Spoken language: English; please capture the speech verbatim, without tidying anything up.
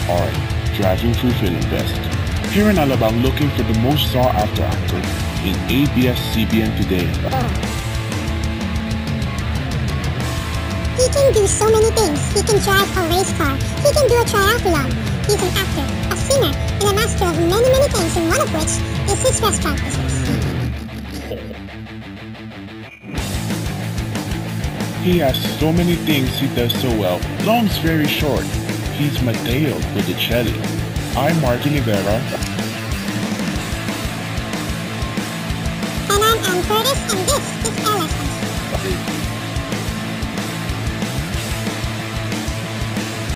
hard, driving through feeling best. Here in Alabama, I'm looking for the most sought-after actor in A B S C B N today. He can do so many things. He can drive a race car. He can do a triathlon. He's an actor, a singer, and a master of many, many things, and one of which is his restaurant business. He has so many things he does so well. Long's very short. He's Mateo Botticelli. I'm Martin Nievera. And I'm Ann Curtis, and this is L S S.